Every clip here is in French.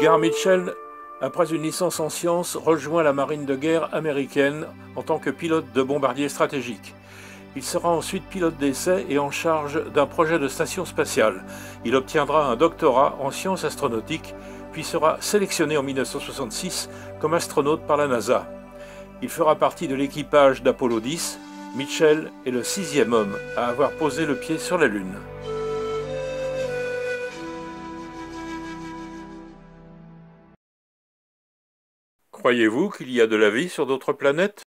Edgar Mitchell, après une licence en sciences, rejoint la marine de guerre américaine en tant que pilote de bombardier stratégique. Il sera ensuite pilote d'essai et en charge d'un projet de station spatiale. Il obtiendra un doctorat en sciences astronautiques, puis sera sélectionné en 1966 comme astronaute par la NASA. Il fera partie de l'équipage d'Apollo 10. Mitchell est le 6e homme à avoir posé le pied sur la Lune. Croyez-vous qu'il y a de la vie sur d'autres planètes?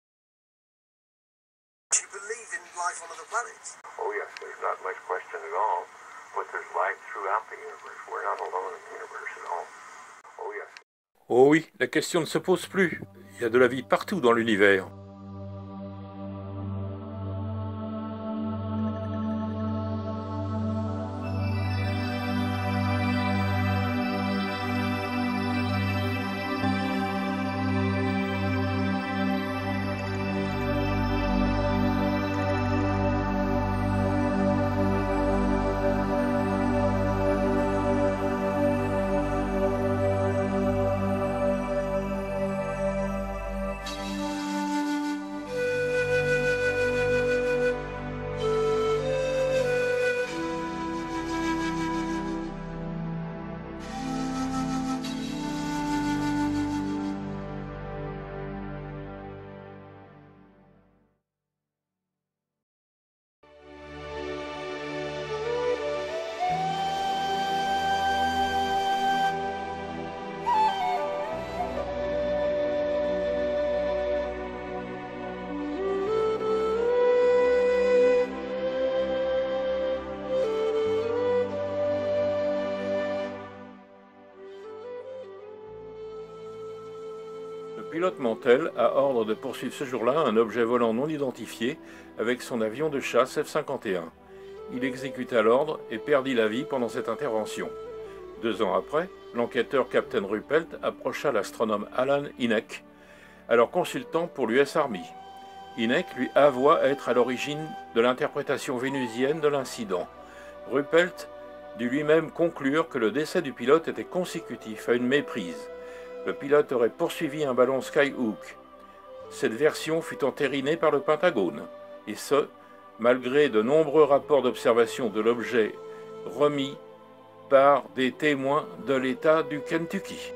Oh yes, there's not much question at all. But there's life throughout the universe. We're not alone in the universe at all. Oh yes. Oh oui, la question ne se pose plus. Il y a de la vie partout dans l'univers. Le pilote Mantell a ordre de poursuivre ce jour-là un objet volant non identifié avec son avion de chasse F-51. Il exécuta l'ordre et perdit la vie pendant cette intervention. 2 ans après, l'enquêteur Captain Ruppelt approcha l'astronome Alan Hynek, alors consultant pour l'US Army. Hynek lui avoua être à l'origine de l'interprétation vénusienne de l'incident. Ruppelt dut lui-même conclure que le décès du pilote était consécutif à une méprise. Le pilote aurait poursuivi un ballon Skyhook. Cette version fut entérinée par le Pentagone, et ce, malgré de nombreux rapports d'observation de l'objet remis par des témoins de l'État du Kentucky.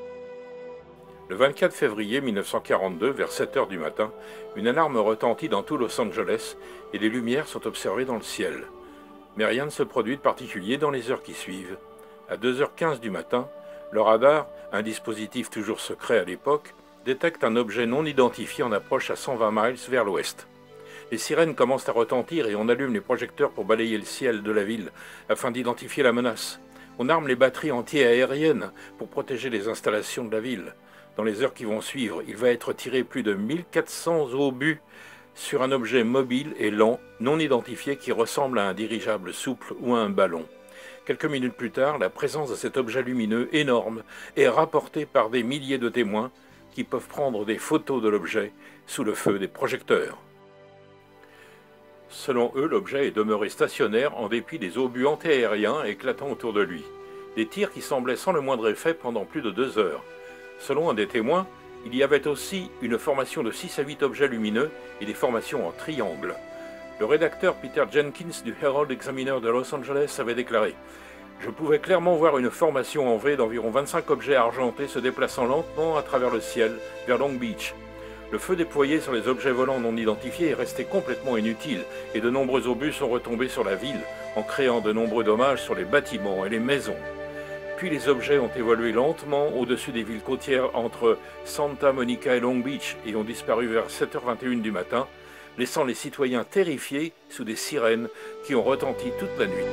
Le 24 février 1942, vers 7 heures du matin, une alarme retentit dans tout Los Angeles et les lumières sont observées dans le ciel. Mais rien ne se produit de particulier dans les heures qui suivent. À 2h15 du matin, le radar, un dispositif toujours secret à l'époque, détecte un objet non identifié en approche à 120 miles vers l'ouest. Les sirènes commencent à retentir et on allume les projecteurs pour balayer le ciel de la ville afin d'identifier la menace. On arme les batteries anti-aériennes pour protéger les installations de la ville. Dans les heures qui vont suivre, il va être tiré plus de 1400 obus sur un objet mobile et lent, non identifié qui ressemble à un dirigeable souple ou à un ballon. Quelques minutes plus tard, la présence de cet objet lumineux énorme est rapportée par des milliers de témoins qui peuvent prendre des photos de l'objet sous le feu des projecteurs. Selon eux, l'objet est demeuré stationnaire en dépit des obus antiaériens éclatant autour de lui. Des tirs qui semblaient sans le moindre effet pendant plus de 2 heures. Selon un des témoins, il y avait aussi une formation de 6 à 8 objets lumineux et des formations en triangle. Le rédacteur Peter Jenkins du Herald Examiner de Los Angeles avait déclaré « Je pouvais clairement voir une formation en V d'environ 25 objets argentés se déplaçant lentement à travers le ciel vers Long Beach. Le feu déployé sur les objets volants non identifiés est resté complètement inutile et de nombreux obus sont retombés sur la ville en créant de nombreux dommages sur les bâtiments et les maisons. Puis les objets ont évolué lentement au-dessus des villes côtières entre Santa Monica et Long Beach et ont disparu vers 7h21 du matin, laissant les citoyens terrifiés sous des sirènes qui ont retenti toute la nuit.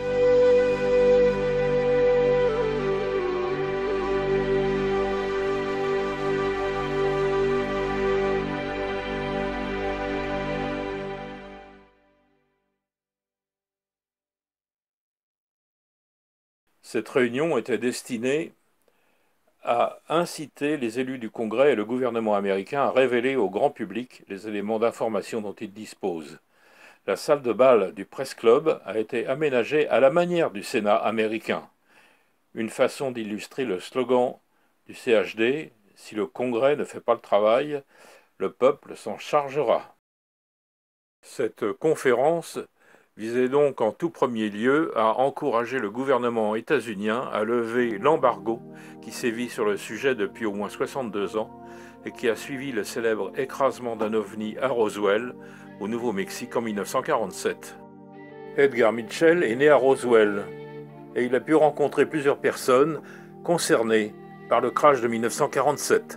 Cette réunion était destinée à inciter les élus du Congrès et le gouvernement américain à révéler au grand public les éléments d'information dont ils disposent. La salle de bal du Press Club a été aménagée à la manière du Sénat américain, une façon d'illustrer le slogan du CHD, si le Congrès ne fait pas le travail, le peuple s'en chargera. Cette conférence visait donc en tout premier lieu à encourager le gouvernement états-unien à lever l'embargo qui sévit sur le sujet depuis au moins 62 ans et qui a suivi le célèbre écrasement d'un ovni à Roswell, au Nouveau-Mexique en 1947. Edgar Mitchell est né à Roswell et il a pu rencontrer plusieurs personnes concernées par le crash de 1947.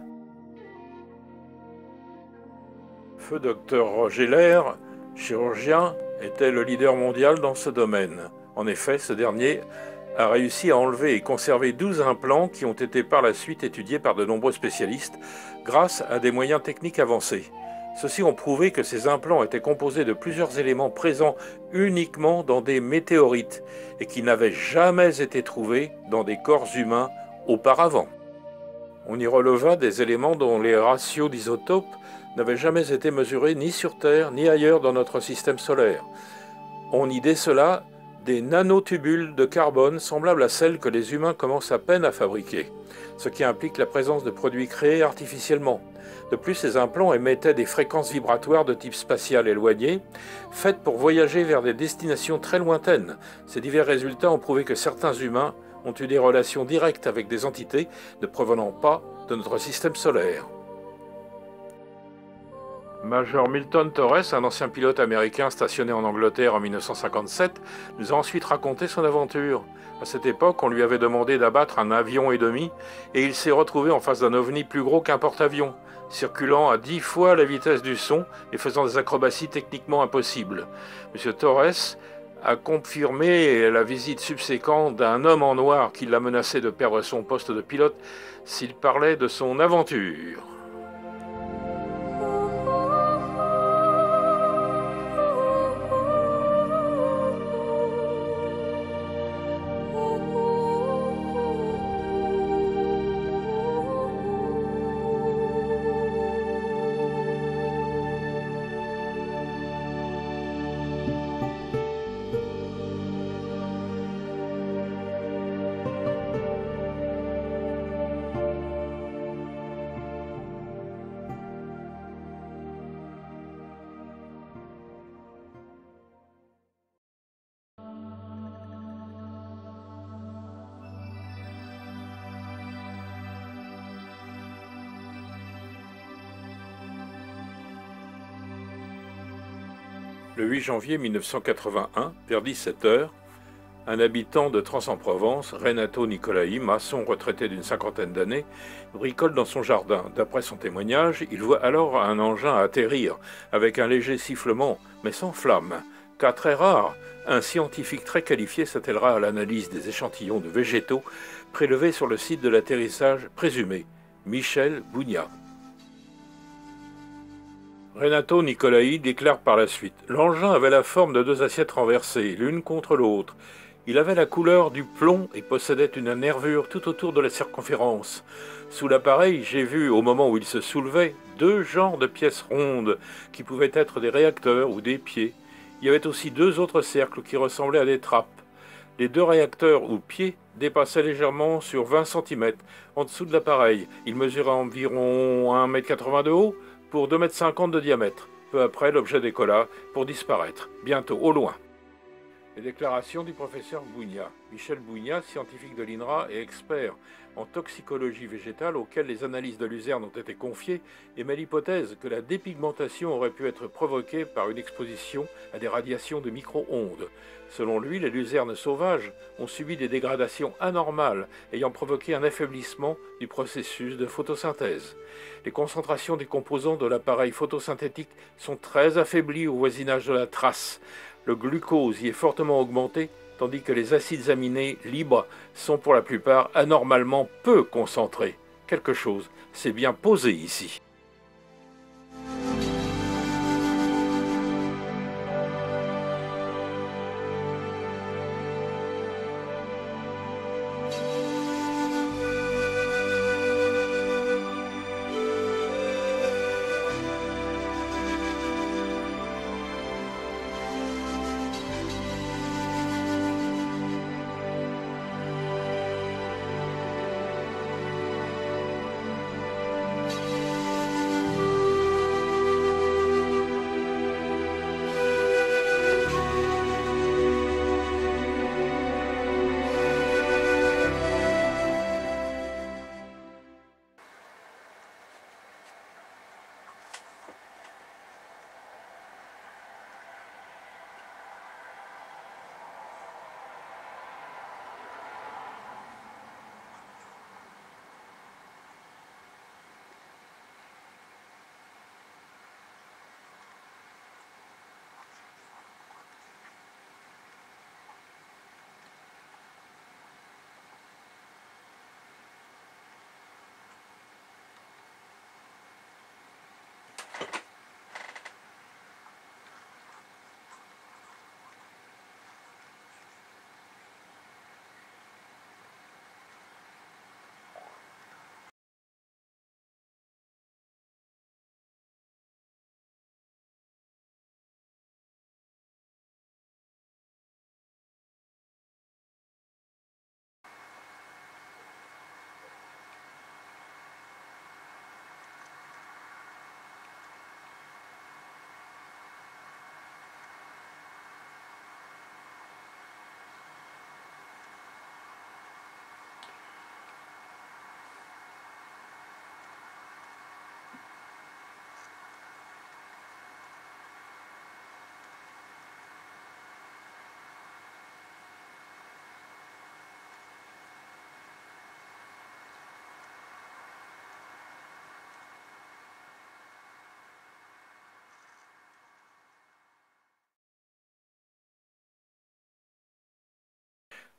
Feu Dr Roger Lair, chirurgien, était le leader mondial dans ce domaine. En effet, ce dernier a réussi à enlever et conserver 12 implants qui ont été par la suite étudiés par de nombreux spécialistes grâce à des moyens techniques avancés. Ceux-ci ont prouvé que ces implants étaient composés de plusieurs éléments présents uniquement dans des météorites et qui n'avaient jamais été trouvés dans des corps humains auparavant. On y releva des éléments dont les ratios d'isotopes n'avaient jamais été mesurés ni sur Terre ni ailleurs dans notre système solaire. On y décela des nanotubules de carbone semblables à celles que les humains commencent à peine à fabriquer, ce qui implique la présence de produits créés artificiellement. De plus, ces implants émettaient des fréquences vibratoires de type spatial éloigné, faites pour voyager vers des destinations très lointaines. Ces divers résultats ont prouvé que certains humains ont eu des relations directes avec des entités ne provenant pas de notre système solaire. Major Milton Torres, un ancien pilote américain stationné en Angleterre en 1957, nous a ensuite raconté son aventure. À cette époque, on lui avait demandé d'abattre un avion et demi et il s'est retrouvé en face d'un ovni plus gros qu'un porte-avions, circulant à 10 fois la vitesse du son et faisant des acrobaties techniquement impossibles. M. Torres a confirmé la visite subséquente d'un homme en noir qui l'a menacé de perdre son poste de pilote s'il parlait de son aventure. Le 8 janvier 1981, vers 17 h, un habitant de Trans-en-Provence, Renato Nicolai, maçon retraité d'une cinquantaine d'années, bricole dans son jardin. D'après son témoignage, il voit alors un engin atterrir, avec un léger sifflement, mais sans flamme. Cas très rare, un scientifique très qualifié s'attellera à l'analyse des échantillons de végétaux prélevés sur le site de l'atterrissage présumé, Michel Bougnat. Renato Nicolai déclare par la suite « L'engin avait la forme de deux assiettes renversées, l'une contre l'autre. Il avait la couleur du plomb et possédait une nervure tout autour de la circonférence. Sous l'appareil, j'ai vu, au moment où il se soulevait, deux genres de pièces rondes qui pouvaient être des réacteurs ou des pieds. Il y avait aussi deux autres cercles qui ressemblaient à des trappes. Les deux réacteurs ou pieds dépassaient légèrement sur 20 cm en dessous de l'appareil. Ils mesuraient environ 1,80 m de haut, pour 2,50 m de diamètre. Peu après, l'objet décolla pour disparaître, bientôt, au loin. Les déclarations du professeur Bougnat. Michel Bougnat, scientifique de l'INRA et expert en toxicologie végétale auquel les analyses de luzerne ont été confiées, émet l'hypothèse que la dépigmentation aurait pu être provoquée par une exposition à des radiations de micro-ondes. Selon lui, les luzernes sauvages ont subi des dégradations anormales ayant provoqué un affaiblissement du processus de photosynthèse. Les concentrations des composants de l'appareil photosynthétique sont très affaiblies au voisinage de la trace. Le glucose y est fortement augmenté, tandis que les acides aminés libres sont pour la plupart anormalement peu concentrés. Quelque chose s'est bien posé ici.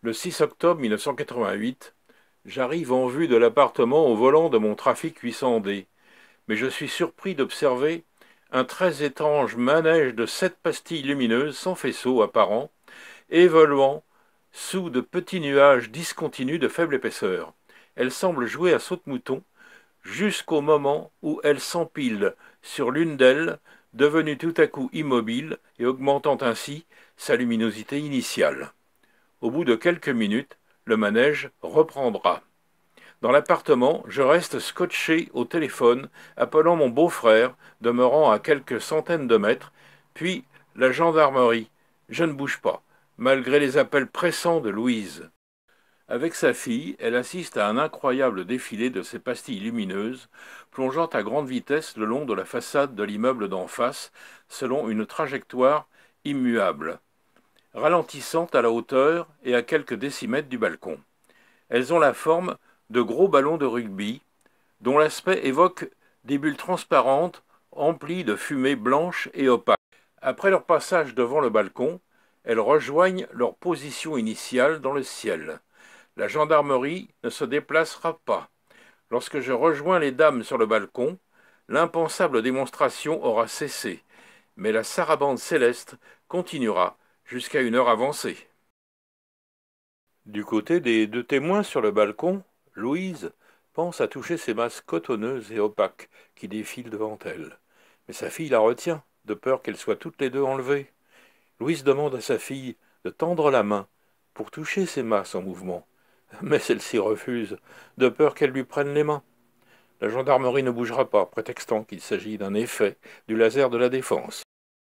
Le 6 octobre 1988, j'arrive en vue de l'appartement au volant de mon Trafic 800D, mais je suis surpris d'observer un très étrange manège de 7 pastilles lumineuses sans faisceau apparent, évoluant sous de petits nuages discontinus de faible épaisseur. Elles semblent jouer à saute-mouton jusqu'au moment où elles s'empilent sur l'une d'elles, devenue tout à coup immobile et augmentant ainsi sa luminosité initiale. Au bout de quelques minutes, le manège reprendra. Dans l'appartement, je reste scotché au téléphone, appelant mon beau-frère, demeurant à quelques centaines de mètres, puis la gendarmerie. Je ne bouge pas, malgré les appels pressants de Louise. Avec sa fille, elle assiste à un incroyable défilé de ces pastilles lumineuses, plongeant à grande vitesse le long de la façade de l'immeuble d'en face, selon une trajectoire immuable, ralentissant à la hauteur et à quelques décimètres du balcon. Elles ont la forme de gros ballons de rugby, dont l'aspect évoque des bulles transparentes emplies de fumée blanche et opaque. Après leur passage devant le balcon, elles rejoignent leur position initiale dans le ciel. La gendarmerie ne se déplacera pas. Lorsque je rejoins les dames sur le balcon, l'impensable démonstration aura cessé, mais la sarabande céleste continuera jusqu'à une heure avancée. Du côté des deux témoins sur le balcon, Louise pense à toucher ces masses cotonneuses et opaques qui défilent devant elle. Mais sa fille la retient, de peur qu'elles soient toutes les deux enlevées. Louise demande à sa fille de tendre la main pour toucher ces masses en mouvement. Mais celle-ci refuse, de peur qu'elle lui prenne les mains. La gendarmerie ne bougera pas, prétextant qu'il s'agit d'un effet du laser de la défense.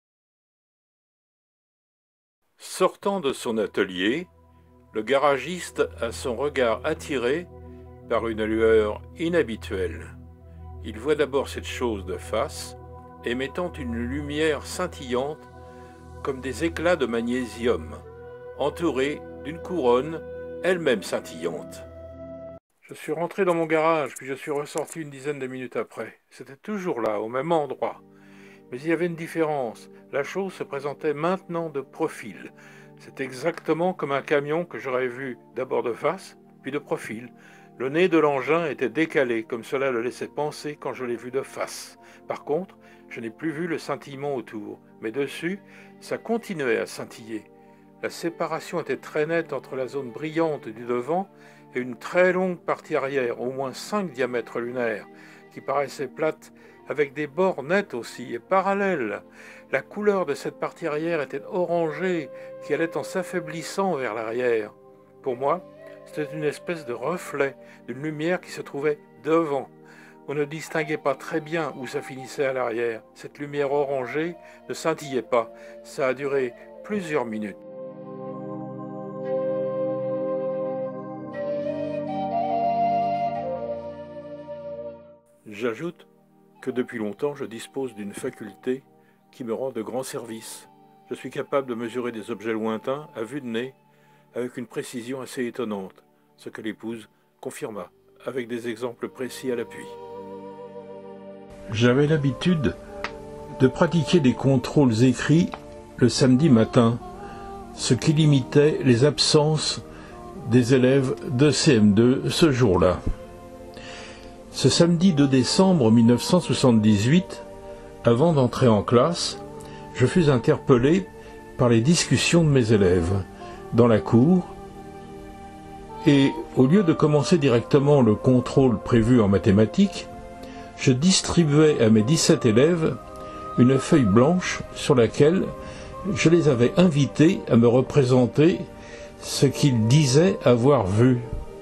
Sortant de son atelier, le garagiste a son regard attiré par une lueur inhabituelle. Il voit d'abord cette chose de face, émettant une lumière scintillante comme des éclats de magnésium, entourée d'une couronne elle-même scintillante. Je suis rentré dans mon garage, puis je suis ressorti une dizaine de minutes après. C'était toujours là, au même endroit. Mais il y avait une différence. La chose se présentait maintenant de profil. C'est exactement comme un camion que j'aurais vu d'abord de face, puis de profil. Le nez de l'engin était décalé, comme cela le laissait penser quand je l'ai vu de face. Par contre, je n'ai plus vu le scintillement autour, mais dessus, ça continuait à scintiller. La séparation était très nette entre la zone brillante du devant et une très longue partie arrière, au moins 5 diamètres lunaires, qui paraissait plate, avec des bords nets aussi et parallèles. La couleur de cette partie arrière était orangée, qui allait en s'affaiblissant vers l'arrière. Pour moi, c'était une espèce de reflet d'une lumière qui se trouvait devant. On ne distinguait pas très bien où ça finissait à l'arrière. Cette lumière orangée ne scintillait pas. Ça a duré plusieurs minutes. J'ajoute que depuis longtemps je dispose d'une faculté qui me rend de grands services. Je suis capable de mesurer des objets lointains à vue de nez avec une précision assez étonnante, ce que l'épouse confirma avec des exemples précis à l'appui. J'avais l'habitude de pratiquer des contrôles écrits le samedi matin, ce qui limitait les absences des élèves de CM2 ce jour-là. Ce samedi 2 décembre 1978, avant d'entrer en classe, je fus interpellé par les discussions de mes élèves dans la cour, et au lieu de commencer directement le contrôle prévu en mathématiques, je distribuais à mes 17 élèves une feuille blanche sur laquelle je les avais invités à me représenter ce qu'ils disaient avoir vu.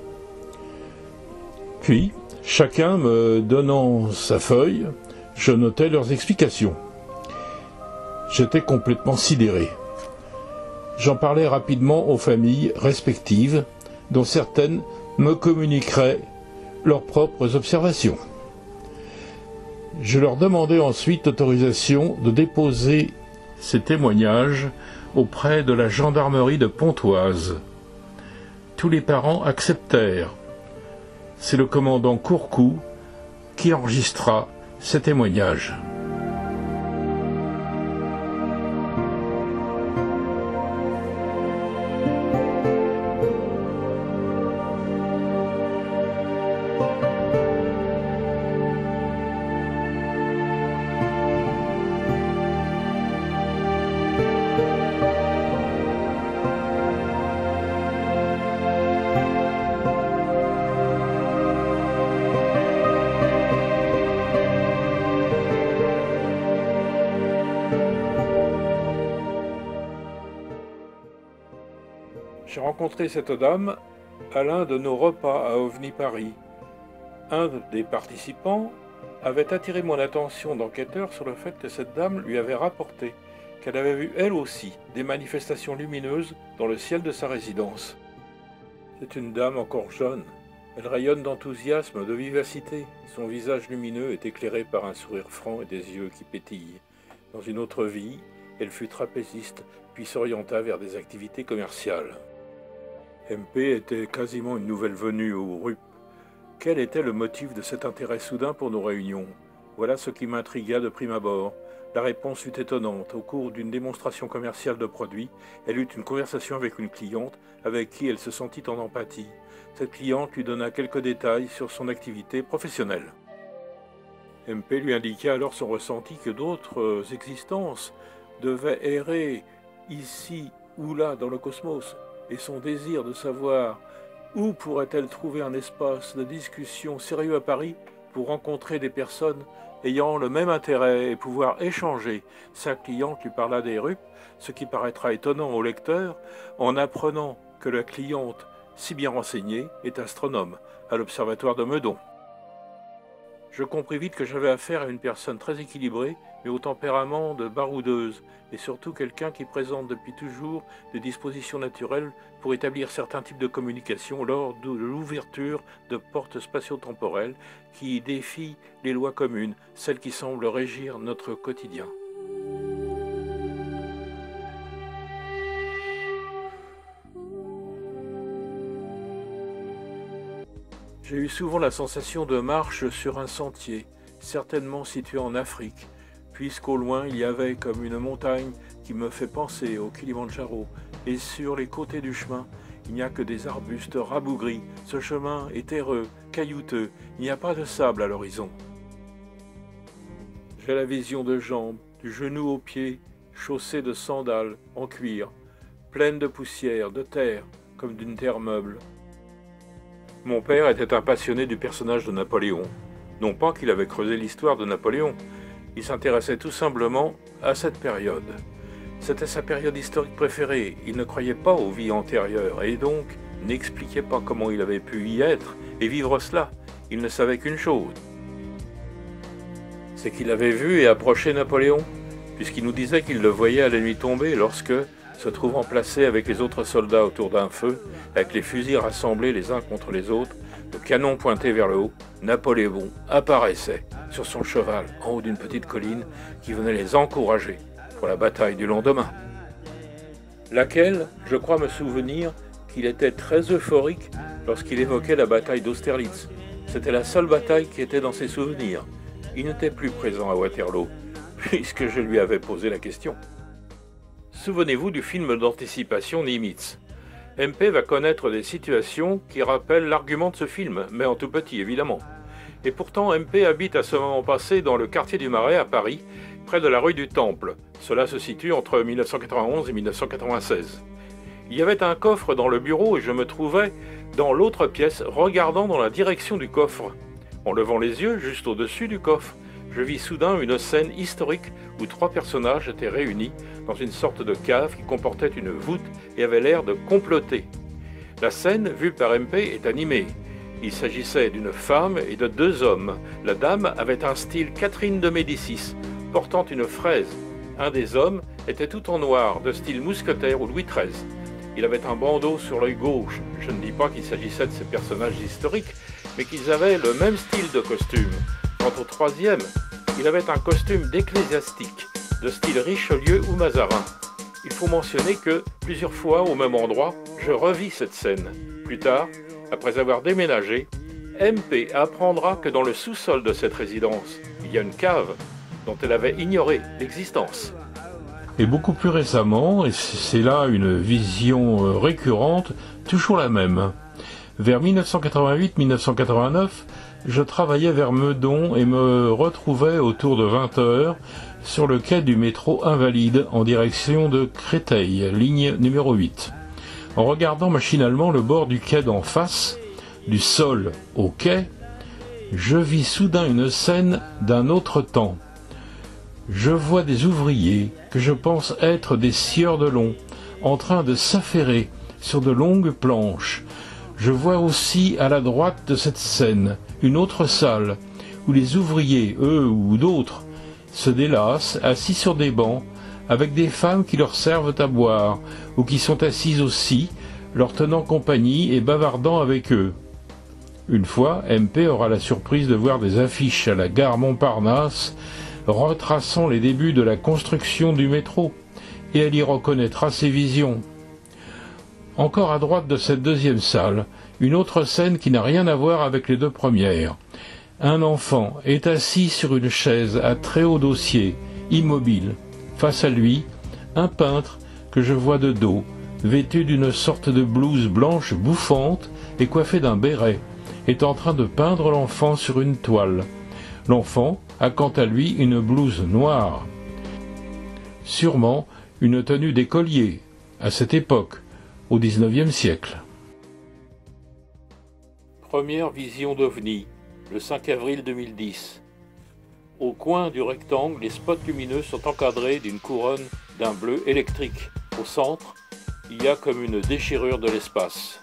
Puis, chacun me donnant sa feuille, je notais leurs explications. J'étais complètement sidéré. J'en parlais rapidement aux familles respectives, dont certaines me communiqueraient leurs propres observations. Je leur demandais ensuite l'autorisation de déposer ces témoignages auprès de la gendarmerie de Pontoise. Tous les parents acceptèrent. C'est le commandant Courcou qui enregistra ces témoignages. J'ai rencontré cette dame à l'un de nos repas à OVNI Paris. Un des participants avait attiré mon attention d'enquêteur sur le fait que cette dame lui avait rapporté qu'elle avait vu elle aussi des manifestations lumineuses dans le ciel de sa résidence. C'est une dame encore jeune. Elle rayonne d'enthousiasme, de vivacité. Son visage lumineux est éclairé par un sourire franc et des yeux qui pétillent. Dans une autre vie, elle fut trapéziste, puis s'orienta vers des activités commerciales. MP était quasiment une nouvelle venue au RUP. Quel était le motif de cet intérêt soudain pour nos réunions? Voilà ce qui m'intrigua de prime abord. La réponse fut étonnante. Au cours d'une démonstration commerciale de produits, elle eut une conversation avec une cliente avec qui elle se sentit en empathie. Cette cliente lui donna quelques détails sur son activité professionnelle. MP lui indiqua alors son ressenti que d'autres existences devaient errer ici ou là dans le cosmos, et son désir de savoir où pourrait-elle trouver un espace de discussion sérieux à Paris pour rencontrer des personnes ayant le même intérêt et pouvoir échanger. Sa cliente lui parla des RUP, ce qui paraîtra étonnant au lecteur en apprenant que la cliente, si bien renseignée, est astronome à l'Observatoire de Meudon. Je compris vite que j'avais affaire à une personne très équilibrée, mais au tempérament de baroudeuse, et surtout quelqu'un qui présente depuis toujours des dispositions naturelles pour établir certains types de communication lors de l'ouverture de portes spatio-temporelles qui défient les lois communes, celles qui semblent régir notre quotidien. J'ai eu souvent la sensation de marche sur un sentier, certainement situé en Afrique, puisqu'au loin il y avait comme une montagne qui me fait penser au Kilimandjaro, et sur les côtés du chemin, il n'y a que des arbustes rabougris. Ce chemin est terreux, caillouteux, il n'y a pas de sable à l'horizon. J'ai la vision de jambes, du genou au pied, chaussées de sandales en cuir, pleines de poussière, de terre, comme d'une terre meuble. Mon père était un passionné du personnage de Napoléon. Non pas qu'il avait creusé l'histoire de Napoléon, il s'intéressait tout simplement à cette période. C'était sa période historique préférée, il ne croyait pas aux vies antérieures et donc n'expliquait pas comment il avait pu y être et vivre cela. Il ne savait qu'une chose, c'est qu'il avait vu et approché Napoléon, puisqu'il nous disait qu'il le voyait à la nuit tombée lorsque, se trouvant placé avec les autres soldats autour d'un feu, avec les fusils rassemblés les uns contre les autres, le canon pointé vers le haut, Napoléon apparaissait sur son cheval en haut d'une petite colline qui venait les encourager pour la bataille du lendemain. Laquelle, je crois me souvenir qu'il était très euphorique lorsqu'il évoquait la bataille d'Austerlitz. C'était la seule bataille qui était dans ses souvenirs. Il n'était plus présent à Waterloo, puisque je lui avais posé la question. Souvenez-vous du film d'anticipation Nimitz. MP va connaître des situations qui rappellent l'argument de ce film, mais en tout petit évidemment. Et pourtant MP habite à ce moment passé dans le quartier du Marais à Paris, près de la rue du Temple. Cela se situe entre 1991 et 1996. Il y avait un coffre dans le bureau et je me trouvais dans l'autre pièce regardant dans la direction du coffre. En levant les yeux juste au-dessus du coffre, je vis soudain une scène historique où trois personnages étaient réunis dans une sorte de cave qui comportait une voûte et avait l'air de comploter. La scène, vue par MP, est animée. Il s'agissait d'une femme et de deux hommes. La dame avait un style Catherine de Médicis, portant une fraise. Un des hommes était tout en noir, de style mousquetaire ou Louis XIII. Il avait un bandeau sur l'œil gauche. Je ne dis pas qu'il s'agissait de ces personnages historiques, mais qu'ils avaient le même style de costume. Quant au troisième, il avait un costume d'ecclésiastique, de style Richelieu ou Mazarin. Il faut mentionner que, plusieurs fois au même endroit, je revis cette scène. Plus tard, après avoir déménagé, MP apprendra que dans le sous-sol de cette résidence, il y a une cave dont elle avait ignoré l'existence. Et beaucoup plus récemment, et c'est là une vision récurrente, toujours la même. Vers 1988-1989, je travaillais vers Meudon et me retrouvais autour de 20h sur le quai du métro Invalides en direction de Créteil, ligne numéro 8. En regardant machinalement le bord du quai d'en face, du sol au quai, je vis soudain une scène d'un autre temps. Je vois des ouvriers que je pense être des scieurs de long, en train de s'affairer sur de longues planches. Je vois aussi à la droite de cette scène une autre salle où les ouvriers, eux ou d'autres, se délassent, assis sur des bancs, avec des femmes qui leur servent à boire, ou qui sont assises aussi, leur tenant compagnie et bavardant avec eux. Une fois, MP aura la surprise de voir des affiches à la gare Montparnasse retraçant les débuts de la construction du métro, et elle y reconnaîtra ses visions. Encore à droite de cette deuxième salle, une autre scène qui n'a rien à voir avec les deux premières. Un enfant est assis sur une chaise à très haut dossier, immobile. Face à lui, un peintre que je vois de dos, vêtu d'une sorte de blouse blanche bouffante et coiffé d'un béret, est en train de peindre l'enfant sur une toile. L'enfant a quant à lui une blouse noire. Sûrement une tenue d'écolier, à cette époque, au XIXe siècle. Première vision d'OVNI, le 5 avril 2010. Au coin du rectangle, les spots lumineux sont encadrés d'une couronne d'un bleu électrique. Au centre, il y a comme une déchirure de l'espace.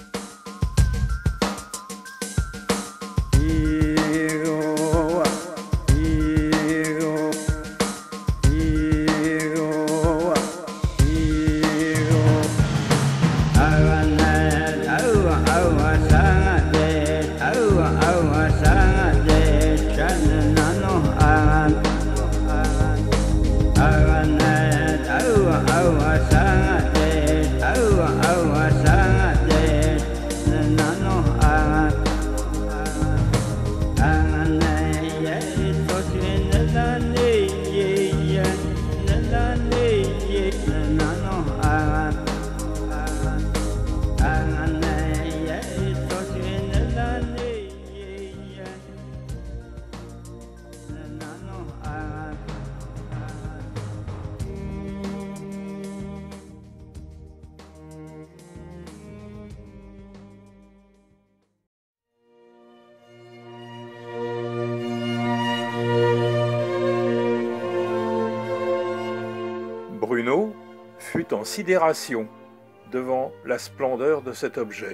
Bruno fut en sidération devant la splendeur de cet objet.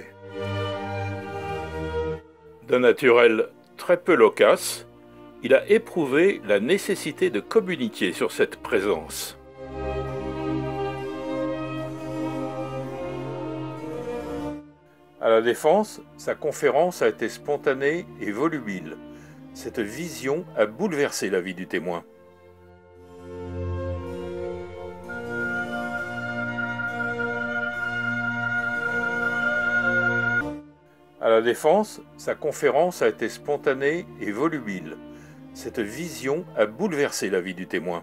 D'un naturel très peu loquace, il a éprouvé la nécessité de communiquer sur cette présence. À la Défense, sa conférence a été spontanée et volubile. Cette vision a bouleversé la vie du témoin. À la Défense, sa conférence a été spontanée et volubile. Cette vision a bouleversé la vie du témoin.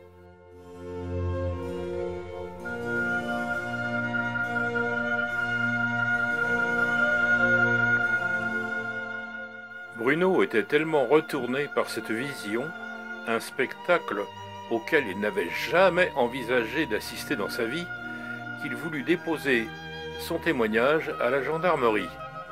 Bruno était tellement retourné par cette vision, un spectacle auquel il n'avait jamais envisagé d'assister dans sa vie, qu'il voulut déposer son témoignage à la gendarmerie.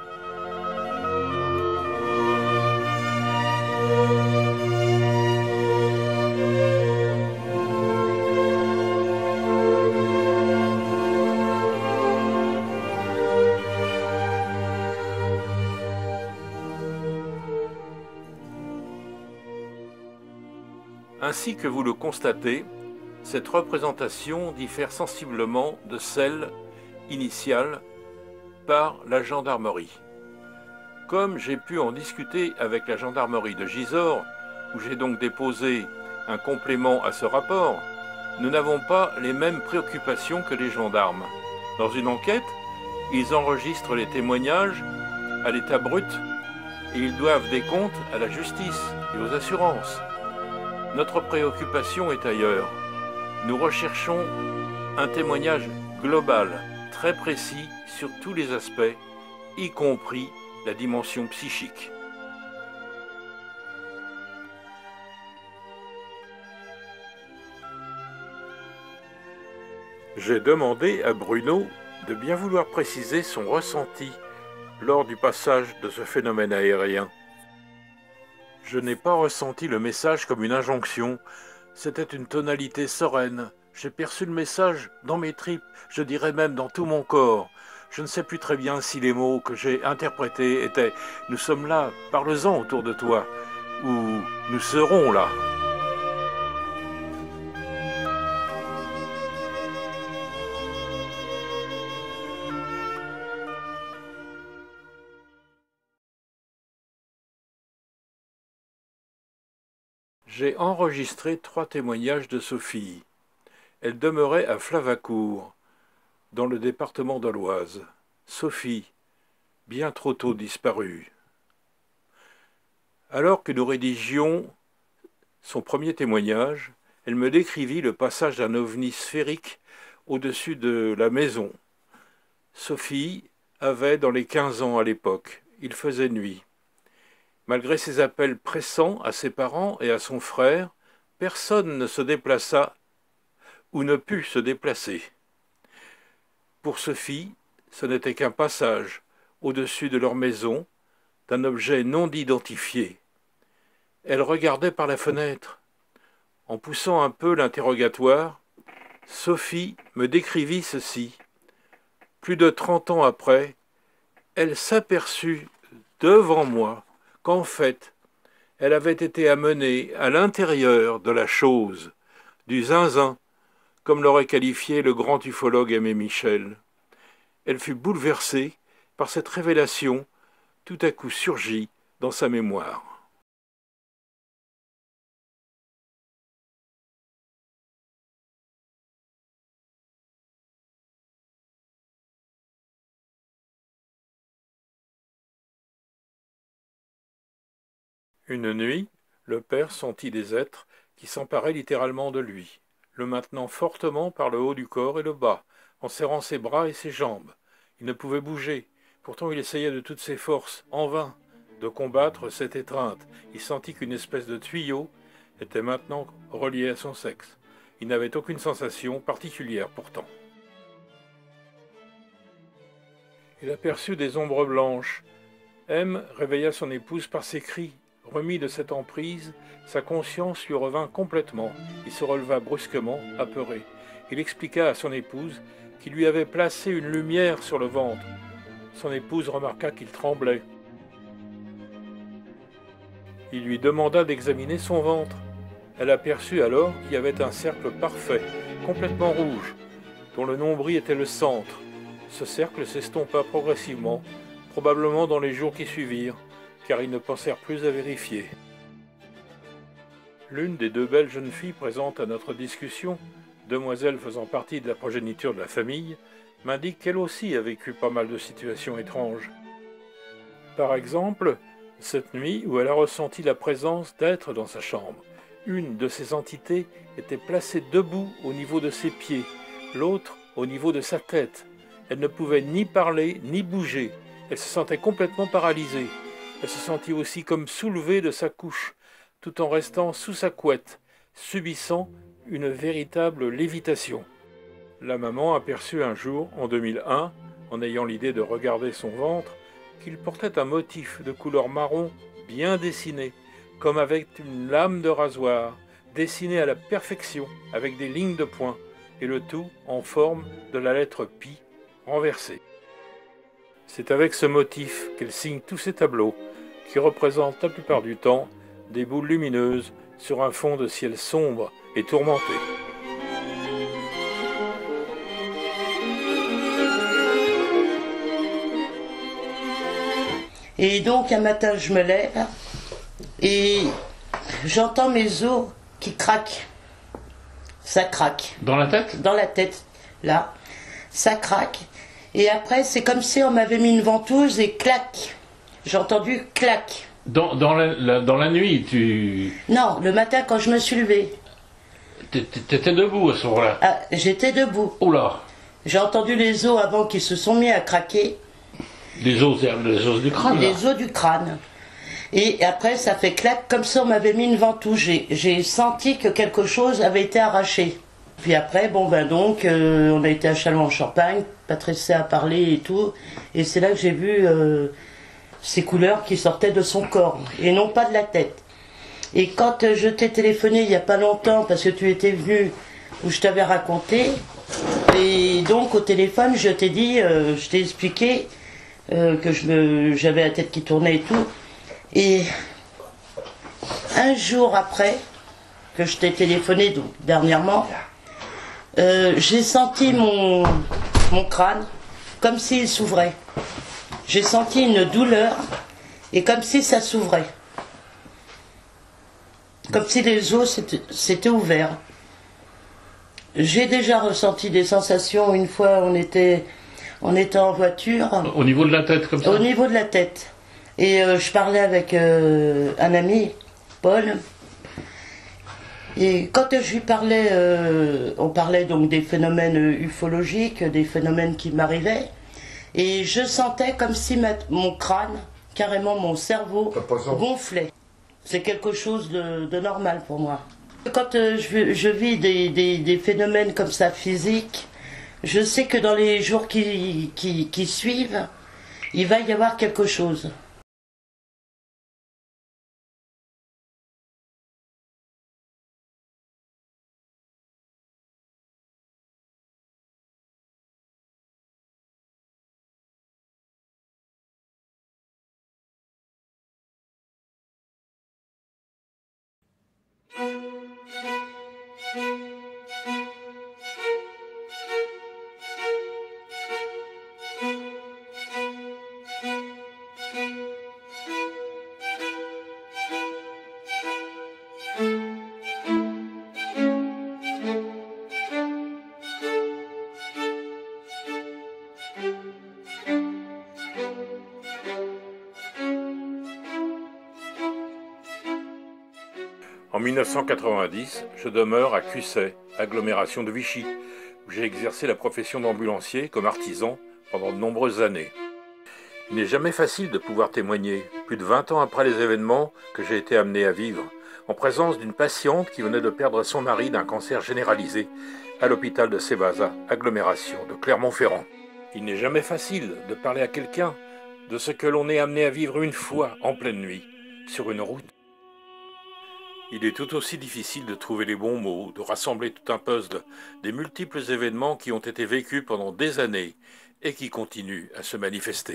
Ainsi que vous le constatez, cette représentation diffère sensiblement de celle initiale par la gendarmerie. Comme j'ai pu en discuter avec la gendarmerie de Gisors, où j'ai donc déposé un complément à ce rapport, nous n'avons pas les mêmes préoccupations que les gendarmes. Dans une enquête, ils enregistrent les témoignages à l'état brut et ils doivent des comptes à la justice et aux assurances. Notre préoccupation est ailleurs. Nous recherchons un témoignage global, très précis sur tous les aspects, y compris la dimension psychique. J'ai demandé à Bruno de bien vouloir préciser son ressenti lors du passage de ce phénomène aérien. Je n'ai pas ressenti le message comme une injonction, C'était une tonalité sereine. J'ai perçu le message dans mes tripes, je dirais même dans tout mon corps. Je ne sais plus très bien si les mots que j'ai interprétés étaient « Nous sommes là, parle-en autour de toi » ou « Nous serons là ». J'ai enregistré 3 témoignages de Sophie. Elle demeurait à Flavacourt, dans le département de l'Oise. Sophie, bien trop tôt disparue. Alors que nous rédigions son premier témoignage, elle me décrivit le passage d'un ovni sphérique au-dessus de la maison. Sophie avait dans les 15 ans à l'époque. Il faisait nuit. Malgré ses appels pressants à ses parents et à son frère, personne ne se déplaça ou ne put se déplacer. Pour Sophie, ce n'était qu'un passage, au-dessus de leur maison, d'un objet non identifié. Elle regardait par la fenêtre. En poussant un peu l'interrogatoire, Sophie me décrivit ceci. Plus de 30 ans après, elle s'aperçut devant moi qu'en fait, elle avait été amenée à l'intérieur de la chose, du zinzin, comme l'aurait qualifié le grand ufologue Aimé Michel. Elle fut bouleversée par cette révélation tout à coup surgie dans sa mémoire. Une nuit, le père sentit des êtres qui s'emparaient littéralement de lui, le maintenant fortement par le haut du corps et le bas, en serrant ses bras et ses jambes. Il ne pouvait bouger, pourtant il essayait de toutes ses forces, en vain, de combattre cette étreinte. Il sentit qu'une espèce de tuyau était maintenant relié à son sexe. Il n'avait aucune sensation particulière pourtant. Il aperçut des ombres blanches. M réveilla son épouse par ses cris. Remis de cette emprise, sa conscience lui revint complètement. Il se releva brusquement, apeuré. Il expliqua à son épouse qu'il lui avait placé une lumière sur le ventre. Son épouse remarqua qu'il tremblait. Il lui demanda d'examiner son ventre. Elle aperçut alors qu'il y avait un cercle parfait, complètement rouge, dont le nombril était le centre. Ce cercle s'estompa progressivement, probablement dans les jours qui suivirent, car ils ne pensèrent plus à vérifier. L'une des 2 belles jeunes filles présentes à notre discussion, demoiselle faisant partie de la progéniture de la famille, m'indique qu'elle aussi a vécu pas mal de situations étranges. Par exemple, cette nuit où elle a ressenti la présence d'êtres dans sa chambre. Une de ces entités était placée debout au niveau de ses pieds, l'autre au niveau de sa tête. Elle ne pouvait ni parler ni bouger, elle se sentait complètement paralysée. Elle se sentit aussi comme soulevée de sa couche, tout en restant sous sa couette, subissant une véritable lévitation. La maman aperçut un jour, en 2001, en ayant l'idée de regarder son ventre, qu'il portait un motif de couleur marron bien dessiné, comme avec une lame de rasoir, dessiné à la perfection, avec des lignes de points, et le tout en forme de la lettre Pi renversée. C'est avec ce motif qu'elle signe tous ses tableaux, qui représentent la plupart du temps des boules lumineuses sur un fond de ciel sombre et tourmenté. Et donc un matin je me lève et j'entends mes os qui craquent. Ça craque. Dans la tête ? Dans la tête, là. Ça craque. Et après c'est comme si on m'avait mis une ventouse et clac. J'ai entendu clac. Dans la nuit, tu... Non, le matin quand je me suis levée. T'étais debout à ce moment-là ? Ah, j'étais debout. Oula ! J'ai entendu les os avant qui se sont mis à craquer. Les os du crâne ? Les os du crâne. Et après ça fait clac comme si on m'avait mis une ventouse. J'ai senti que quelque chose avait été arraché. Puis après, on a été à Châlons-en-Champagne, Patricia a parlé et tout. Et c'est là que j'ai vu... ces couleurs qui sortaient de son corps, et non pas de la tête. Et quand je t'ai téléphoné il n'y a pas longtemps, parce que tu étais venu, où je t'avais raconté, et donc au téléphone je t'ai dit, je t'ai expliqué que j'avais la tête qui tournait et tout. Et un jour après que je t'ai téléphoné, donc dernièrement, j'ai senti mon crâne comme s'il s'ouvrait. J'ai senti une douleur et comme si ça s'ouvrait. Comme si les os s'étaient ouverts. J'ai déjà ressenti des sensations une fois, on était en voiture. Au niveau de la tête, comme ça? Au niveau de la tête. Et je parlais avec un ami, Paul. Et quand je lui parlais, on parlait donc des phénomènes ufologiques, des phénomènes qui m'arrivaient. Et je sentais comme si mon crâne, carrément mon cerveau, gonflait. C'est quelque chose de normal pour moi. Quand je vis des phénomènes comme ça physiques, je sais que dans les jours qui suivent, il va y avoir quelque chose. En 1990, je demeure à Cusset, agglomération de Vichy, où j'ai exercé la profession d'ambulancier comme artisan pendant de nombreuses années. Il n'est jamais facile de pouvoir témoigner, plus de 20 ans après les événements que j'ai été amené à vivre, en présence d'une patiente qui venait de perdre son mari d'un cancer généralisé à l'hôpital de Sébaza, agglomération de Clermont-Ferrand. Il n'est jamais facile de parler à quelqu'un de ce que l'on est amené à vivre une fois en pleine nuit, sur une route. Il est tout aussi difficile de trouver les bons mots, de rassembler tout un puzzle des multiples événements qui ont été vécus pendant des années et qui continuent à se manifester.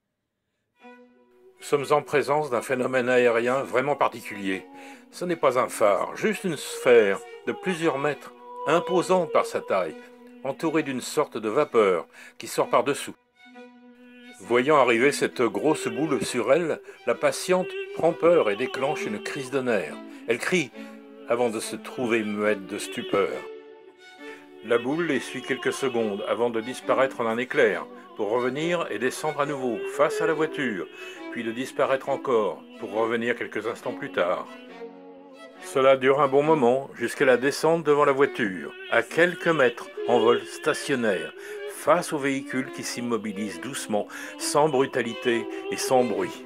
Nous sommes en présence d'un phénomène aérien vraiment particulier. Ce n'est pas un phare, juste une sphère de plusieurs mètres, imposante par sa taille, entourée d'une sorte de vapeur qui sort par-dessous. Voyant arriver cette grosse boule sur elle, la patiente prend peur et déclenche une crise de nerfs. Elle crie avant de se trouver muette de stupeur. La boule essuie quelques secondes avant de disparaître en un éclair, pour revenir et descendre à nouveau face à la voiture, puis de disparaître encore pour revenir quelques instants plus tard. Cela dure un bon moment jusqu'à la descente devant la voiture, à quelques mètres en vol stationnaire, face au véhicule qui s'immobilise doucement, sans brutalité et sans bruit.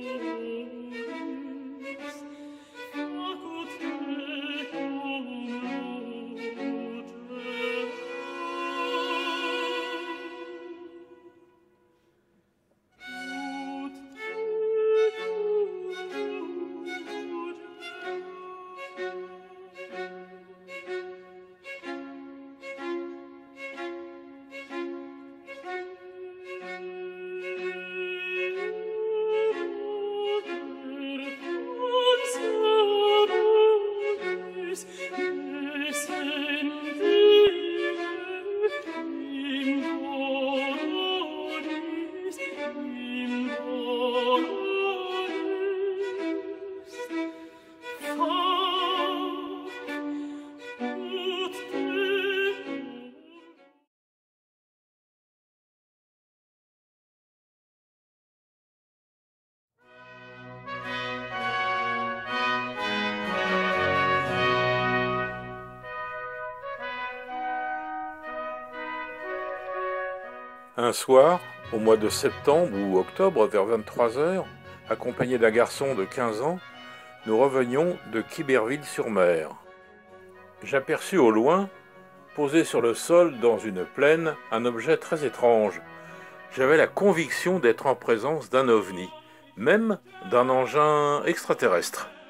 Un soir, au mois de septembre ou octobre, vers 23h, accompagné d'un garçon de 15 ans, nous revenions de Quiberville-sur-Mer. J'aperçus au loin, posé sur le sol dans une plaine, un objet très étrange. J'avais la conviction d'être en présence d'un ovni, même d'un engin extraterrestre.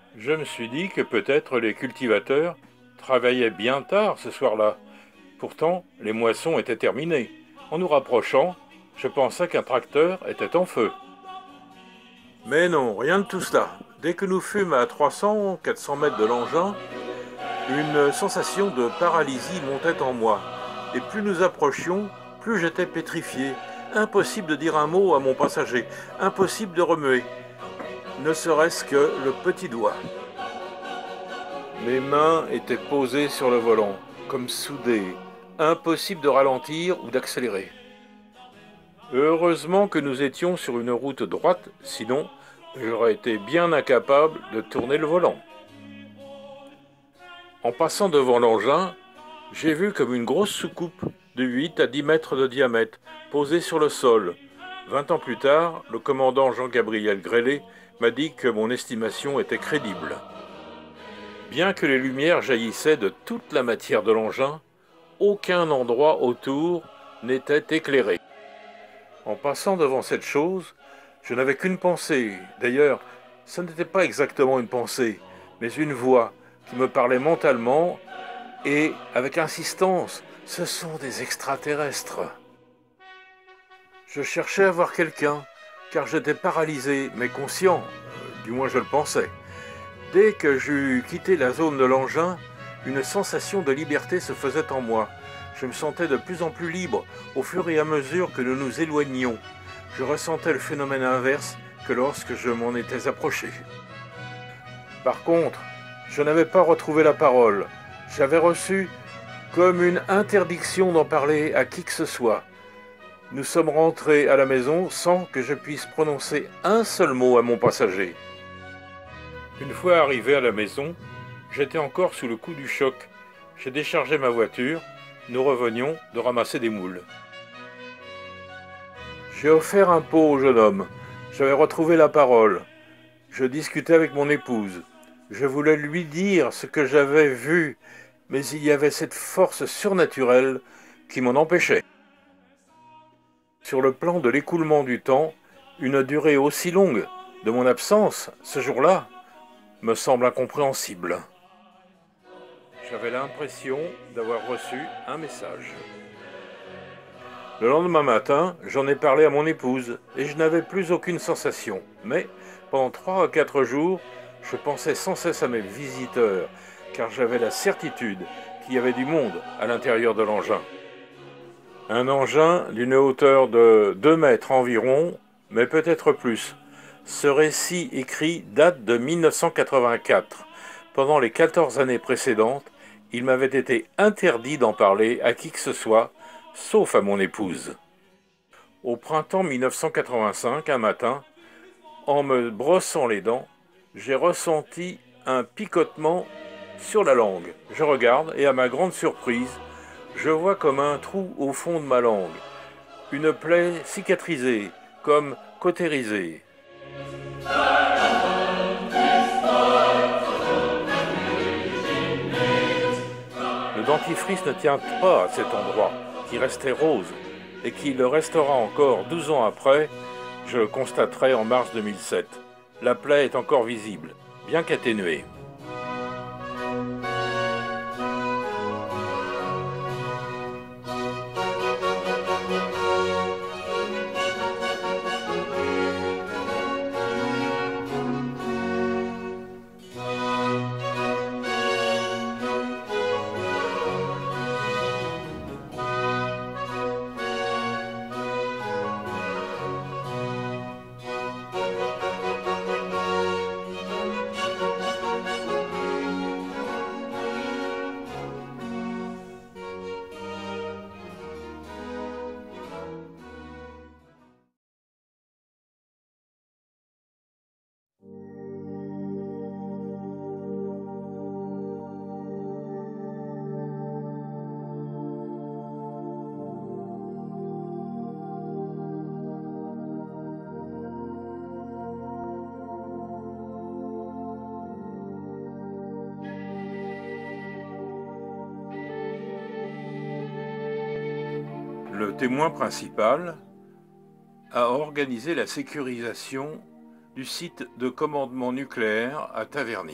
Je me suis dit que peut-être les cultivateurs travaillaient bien tard ce soir-là. Pourtant, les moissons étaient terminées. En nous rapprochant, je pensais qu'un tracteur était en feu. Mais non, rien de tout cela. Dès que nous fûmes à 300-400 mètres de l'engin, une sensation de paralysie montait en moi. Et plus nous approchions, plus j'étais pétrifié. Impossible de dire un mot à mon passager, impossible de remuer, ne serait-ce que le petit doigt. Mes mains étaient posées sur le volant, comme soudées, impossible de ralentir ou d'accélérer. Heureusement que nous étions sur une route droite, sinon j'aurais été bien incapable de tourner le volant. En passant devant l'engin, j'ai vu comme une grosse soucoupe de 8 à 10 mètres de diamètre posée sur le sol. 20 ans plus tard, le commandant Jean-Gabriel Grélé m'a dit que mon estimation était crédible. Bien que les lumières jaillissaient de toute la matière de l'engin, aucun endroit autour n'était éclairé. En passant devant cette chose, je n'avais qu'une pensée. D'ailleurs, ce n'était pas exactement une pensée, mais une voix qui me parlait mentalement et avec insistance. Ce sont des extraterrestres. Je cherchais à voir quelqu'un, car j'étais paralysé, mais conscient, du moins je le pensais. Dès que j'eus quitté la zone de l'engin, une sensation de liberté se faisait en moi. Je me sentais de plus en plus libre au fur et à mesure que nous nous éloignions. Je ressentais le phénomène inverse que lorsque je m'en étais approché. Par contre, je n'avais pas retrouvé la parole. J'avais reçu comme une interdiction d'en parler à qui que ce soit. Nous sommes rentrés à la maison sans que je puisse prononcer un seul mot à mon passager. Une fois arrivé à la maison, j'étais encore sous le coup du choc. J'ai déchargé ma voiture, nous revenions de ramasser des moules. J'ai offert un pot au jeune homme. J'avais retrouvé la parole. Je discutais avec mon épouse. Je voulais lui dire ce que j'avais vu, mais il y avait cette force surnaturelle qui m'en empêchait. Sur le plan de l'écoulement du temps, une durée aussi longue de mon absence, ce jour-là, me semble incompréhensible. J'avais l'impression d'avoir reçu un message. Le lendemain matin, j'en ai parlé à mon épouse et je n'avais plus aucune sensation. Mais pendant 3 à 4 jours, je pensais sans cesse à mes visiteurs, car j'avais la certitude qu'il y avait du monde à l'intérieur de l'engin. Un engin d'une hauteur de 2 mètres environ, mais peut-être plus. Ce récit écrit date de 1984. Pendant les 14 années précédentes, il m'avait été interdit d'en parler à qui que ce soit, sauf à mon épouse. Au printemps 1985, un matin, en me brossant les dents, j'ai ressenti un picotement sur la langue. Je regarde et à ma grande surprise, je vois comme un trou au fond de ma langue, une plaie cicatrisée, comme cautérisée. Le dentifrice ne tient pas à cet endroit, qui restait rose, et qui le restera encore 12 ans après, je le constaterai en mars 2007. La plaie est encore visible, bien qu'atténuée. Le témoin principal a organisé la sécurisation du site de commandement nucléaire à Taverny.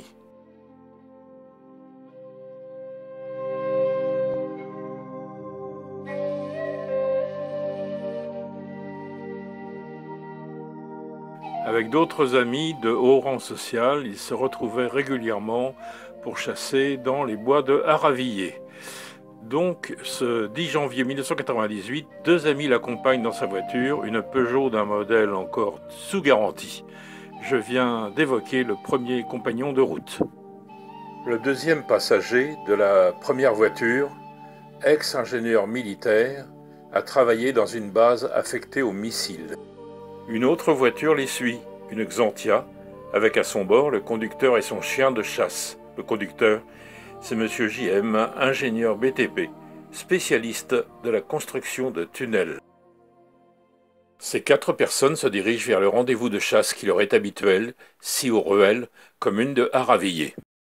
Avec d'autres amis de haut rang social, il se retrouvait régulièrement pour chasser dans les bois de Haravilliers. Donc, ce 10 janvier 1998, deux amis l'accompagnent dans sa voiture, une Peugeot d'un modèle encore sous garantie. Je viens d'évoquer le premier compagnon de route. Le deuxième passager de la première voiture, ex-ingénieur militaire, a travaillé dans une base affectée aux missiles. Une autre voiture les suit, une Xantia, avec à son bord le conducteur et son chien de chasse. Le conducteur, c'est M. JM, ingénieur BTP, spécialiste de la construction de tunnels. Ces 4 personnes se dirigent vers le rendez-vous de chasse qui leur est habituel, Cy-aux-Ruelles, commune de Haravilliers.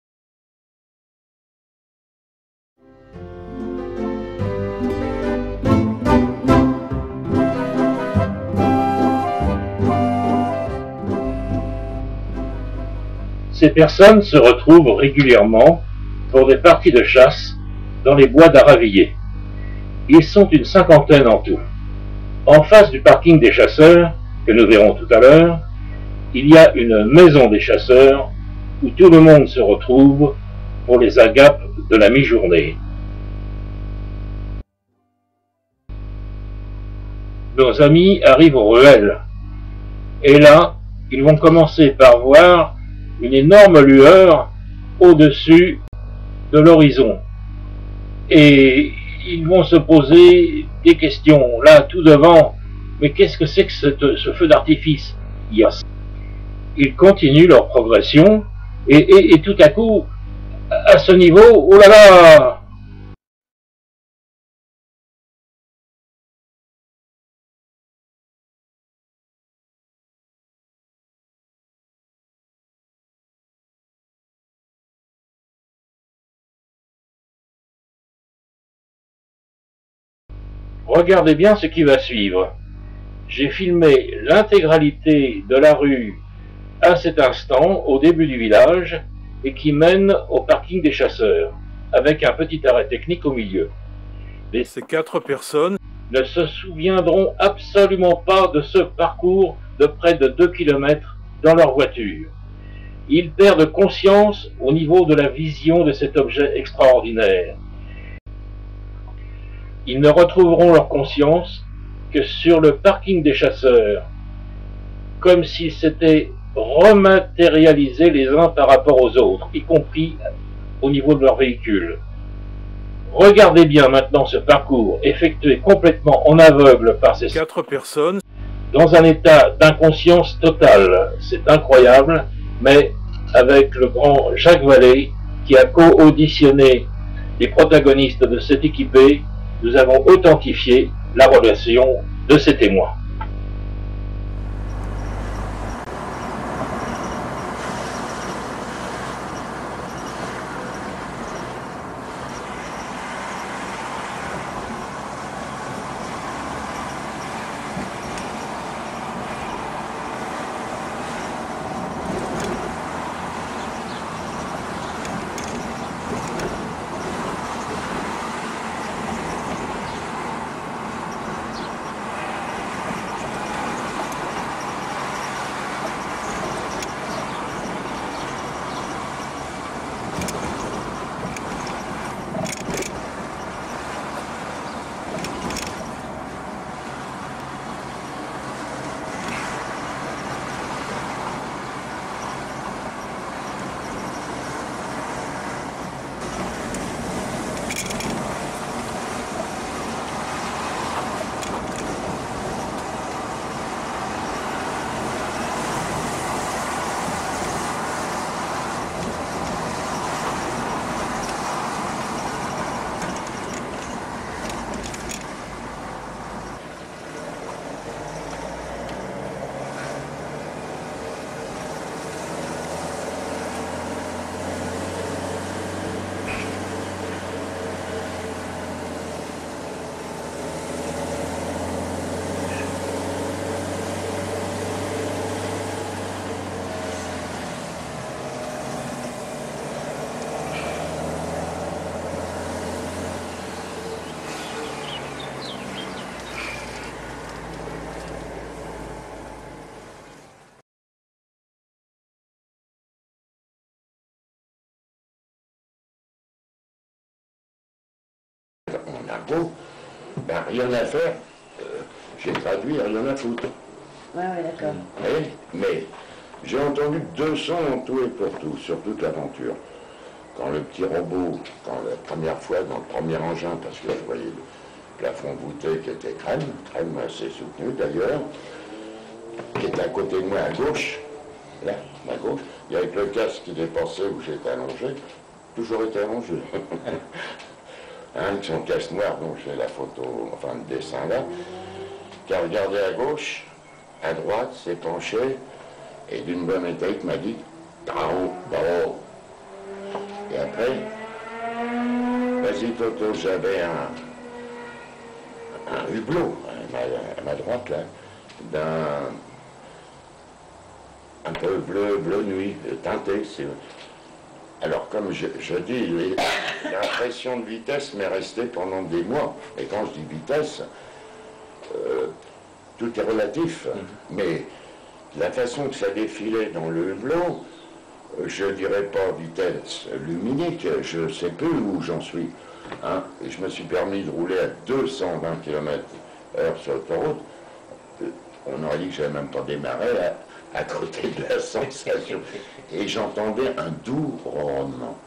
Ces personnes se retrouvent régulièrement pour des parties de chasse dans les bois d'Haravilliers. Ils sont une cinquantaine en tout. En face du parking des chasseurs, que nous verrons tout à l'heure, il y a une maison des chasseurs où tout le monde se retrouve pour les agapes de la mi-journée. Nos amis arrivent aux ruelles. Et là, ils vont commencer par voir une énorme lueur au-dessus de l'horizon. Et ils vont se poser des questions. Là, tout devant, mais qu'est-ce que c'est que ce feu d'artifice? Ils continuent leur progression et tout à coup, à ce niveau, oh là là! Regardez bien ce qui va suivre. J'ai filmé l'intégralité de la rue à cet instant, au début du village, et qui mène au parking des chasseurs, avec un petit arrêt technique au milieu. Ces 4 personnes ne se souviendront absolument pas de ce parcours de près de 2 km dans leur voiture. Ils perdent conscience au niveau de la vision de cet objet extraordinaire. Ils ne retrouveront leur conscience que sur le parking des chasseurs, comme s'ils s'étaient rematérialisés les uns par rapport aux autres, y compris au niveau de leur véhicule. Regardez bien maintenant ce parcours effectué complètement en aveugle par ces 4 personnes dans un état d'inconscience totale. C'est incroyable, mais avec le grand Jacques Vallée qui a co-auditionné les protagonistes de cette équipée, nous avons authentifié la relation de ces témoins. d'impôts, ben rien à faire. J'ai traduit, rien à foutre. Ouais, d'accord. Mais j'ai entendu 200 en tout et pour tout, sur toute l'aventure. Quand le petit robot, quand la première fois dans le premier engin, parce que je voyais le plafond voûté qui était crème assez soutenu d'ailleurs, qui était à côté de moi à gauche, là, à gauche, il y avait le casque qui dépassait où j'étais allongé, toujours été allongé. Avec son casque noir, dont j'ai la photo, enfin le dessin là, qui a regardé à gauche, à droite, s'est penché, et d'une bonne étape m'a dit « Bravo, bravo ». Et après, vas-y Toto, j'avais un hublot à ma droite là, un peu bleu nuit, teinté. Alors comme je dis, l'impression de vitesse m'est restée pendant des mois. Et quand je dis vitesse, tout est relatif. Mais la façon que ça défilait dans le hublot, je ne dirais pas vitesse luminique, je ne sais plus où j'en suis. Hein. Et je me suis permis de rouler à 220 km/h sur l'autoroute. On aurait dit que je n'avais même pas démarré à côté de la sensation. Et j'entendais un doux ronronnement.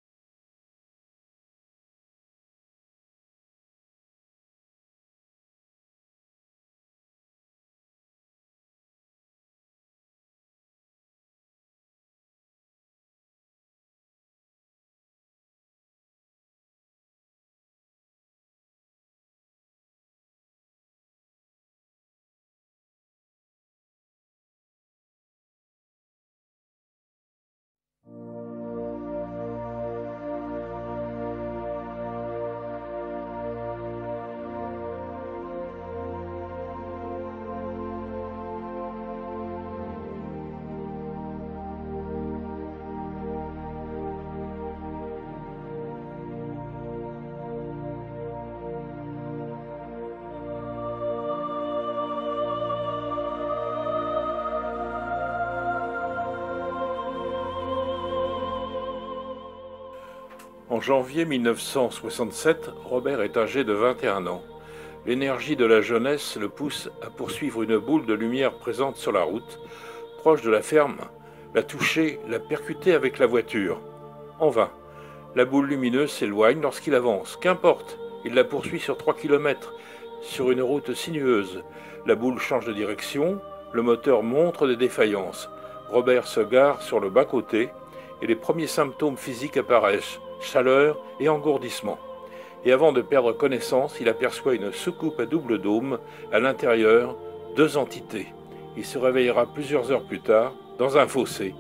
En janvier 1967, Robert est âgé de 21 ans. L'énergie de la jeunesse le pousse à poursuivre une boule de lumière présente sur la route, proche de la ferme, la toucher, la percuter avec la voiture. En vain. La boule lumineuse s'éloigne lorsqu'il avance. Qu'importe, il la poursuit sur 3 km, sur une route sinueuse. La boule change de direction, le moteur montre des défaillances. Robert se gare sur le bas-côté et les premiers symptômes physiques apparaissent. Chaleur et engourdissement. Et avant de perdre connaissance, il aperçoit une soucoupe à double dôme, à l'intérieur, 2 entités. Il se réveillera plusieurs heures plus tard, dans un fossé.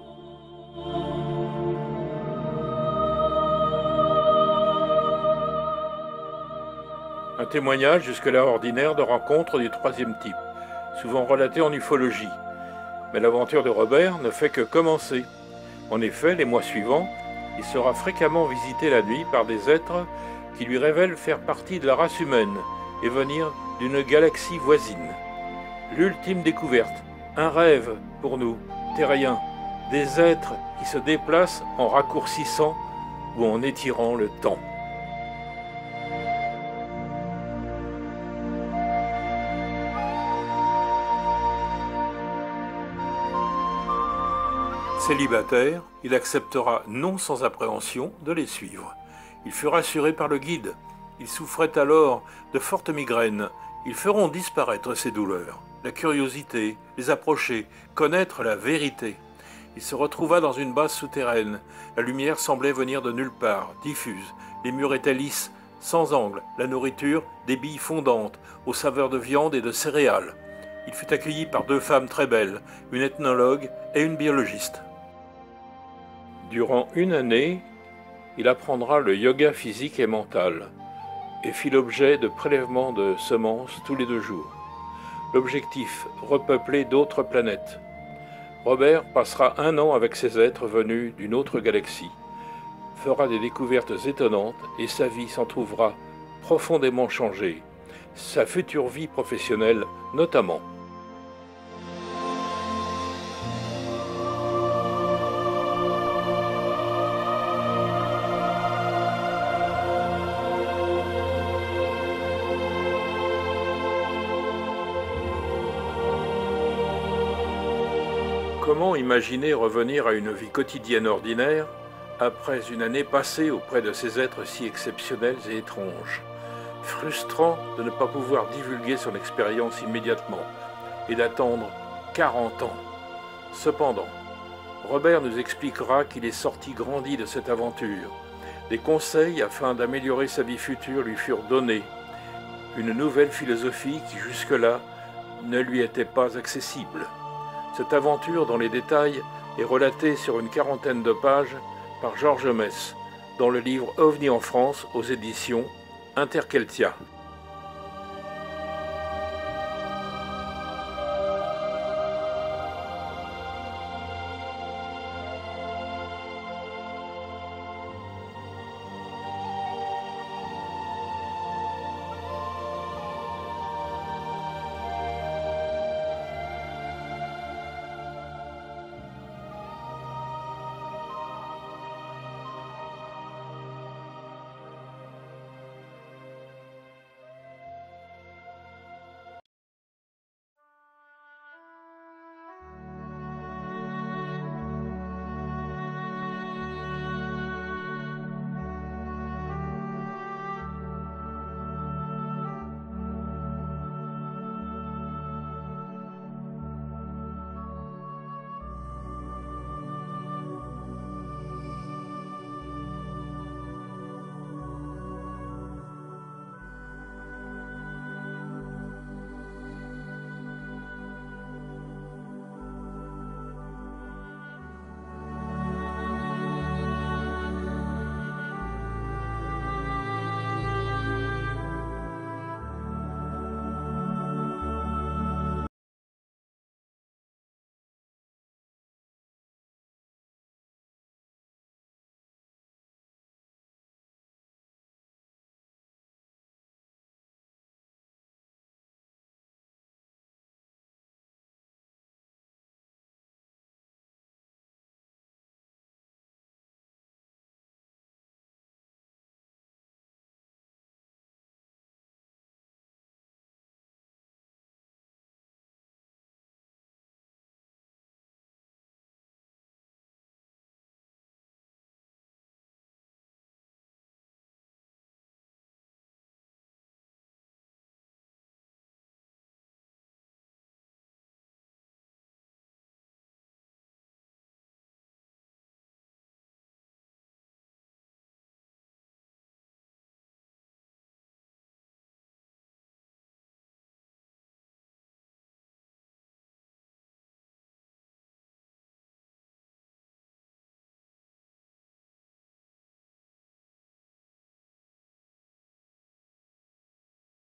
Un témoignage jusque-là ordinaire de rencontre du 3e type, souvent relaté en ufologie. Mais l'aventure de Robert ne fait que commencer. En effet, les mois suivants, il sera fréquemment visité la nuit par des êtres qui lui révèlent faire partie de la race humaine et venir d'une galaxie voisine. L'ultime découverte, un rêve pour nous, terriens, des êtres qui se déplacent en raccourcissant ou en étirant le temps. Célibataire, il acceptera non sans appréhension de les suivre. Il fut rassuré par le guide. Il souffrait alors de fortes migraines. Ils feront disparaître ses douleurs. La curiosité, les approcher, connaître la vérité. Il se retrouva dans une base souterraine. La lumière semblait venir de nulle part, diffuse. Les murs étaient lisses, sans angle. La nourriture, des billes fondantes, aux saveurs de viande et de céréales. Il fut accueilli par 2 femmes très belles, une ethnologue et une biologiste. Durant une année, il apprendra le yoga physique et mental et fit l'objet de prélèvements de semences tous les 2 jours. L'objectif, repeupler d'autres planètes. Robert passera 1 an avec ces êtres venus d'une autre galaxie, fera des découvertes étonnantes et sa vie s'en trouvera profondément changée, sa future vie professionnelle notamment. Comment imaginer revenir à une vie quotidienne ordinaire après une année passée auprès de ces êtres si exceptionnels et étranges? Frustrant de ne pas pouvoir divulguer son expérience immédiatement et d'attendre 40 ans. Cependant, Robert nous expliquera qu'il est sorti grandi de cette aventure. Des conseils afin d'améliorer sa vie future lui furent donnés. Une nouvelle philosophie qui jusque-là ne lui était pas accessible. Cette aventure dans les détails est relatée sur une 40aine de pages par Georges Mess dans le livre OVNI en France aux éditions Interkeltia.